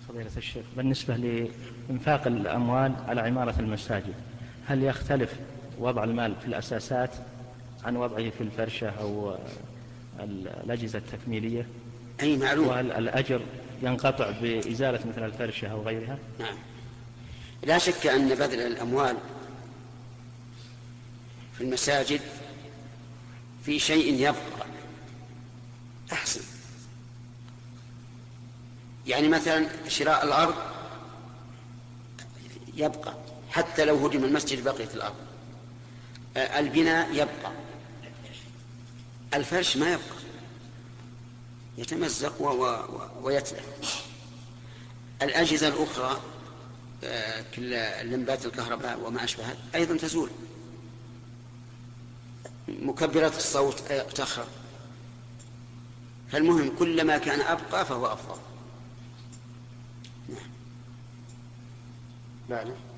فضيلة الشيخ، بالنسبة لإنفاق الأموال على عمارة المساجد، هل يختلف وضع المال في الأساسات عن وضعه في الفرشة أو الأجهزة التكميلية؟ أي معلوم. وهل الأجر ينقطع بإزالة مثل الفرشة أو غيرها؟ نعم، لا شك أن بذل الأموال في المساجد في شيء يبقى أحسن. يعني مثلا شراء الأرض يبقى، حتى لو هدم المسجد بقيت الأرض. البناء يبقى، الفرش ما يبقى، يتمزق ويتلف. الأجهزة الأخرى كاللمبات الكهرباء وما أشبهها أيضا تزول، مكبرات الصوت تخرب. فالمهم كلما كان أبقى فهو أفضل. نعم.